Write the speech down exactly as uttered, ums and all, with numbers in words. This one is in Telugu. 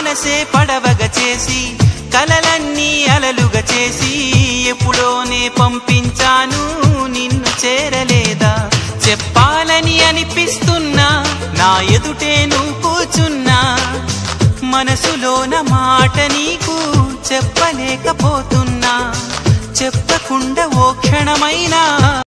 మనసే పడవగా చేసి కలలన్నీ అలలుగా చేసి ఎప్పుడోనే పంపించాను నిన్ను చేరలేదా చెప్పాలని అనిపిస్తున్నా నా ఎదుటే నువ్వు కూర్చున్నా మనసులోన మాట నీకు చెప్పలేకపోతున్నా చెప్పకుండా ఓ క్షణమైనా